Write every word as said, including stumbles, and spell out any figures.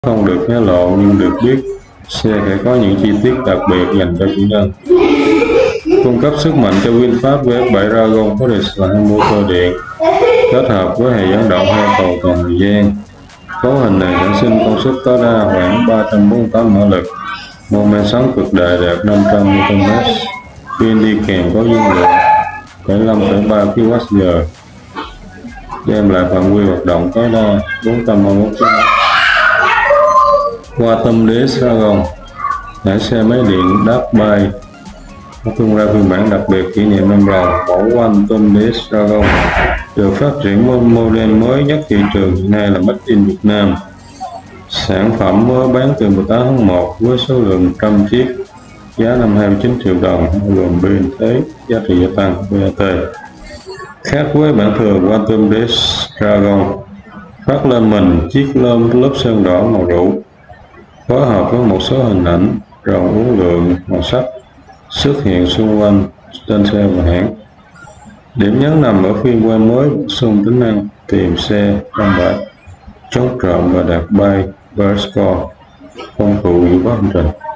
Không được hé lộ nhưng được biết xe sẽ có những chi tiết đặc biệt dành cho chủ nhân. Cung cấp sức mạnh cho VinFast với ép bảy Dragon có đề là hai motor điện kết hợp với hệ dẫn động hai cầu toàn thời gian. Cấu hình này sản sinh công suất tối đa khoảng ba trăm bốn mươi tám mã lực, mô men xoắn cực đại đạt năm trăm Newton per mét, pin đi kèm có dung lượng bảy mươi lăm phẩy ba ki lô oát giờ, đem lại phạm vi hoạt động tối đa bốn trăm hai mươi mốt ki lô mét. Quantum đê ét Dragon, hãng xe máy điện Dark Bay đã tung ra phiên bản đặc biệt kỷ niệm năm ròng. Mẫu Quantum đê ét Dragon được phát triển với model mới nhất thị trường hiện nay là Made in Việt Nam. Sản phẩm mới bán từ mười tám tháng một với số lượng một trăm chiếc, giá năm hai mươi chín triệu đồng, gồm biên thuế, giá trị gia tăng vê a tê. Khác với bản thường, Quantum đê ét Dragon phát lên mình chiếc lốp lớp sơn đỏ màu rượu, phối hợp với một số hình ảnh rồng uốn lượn màu sắc xuất hiện xung quanh trên xe và hãng. Điểm nhấn nằm ở phiên quay mới bổ sung tính năng tìm xe trong bãi, chống trộm và đạt bay Bird Score, công cụ dự báo hành trình.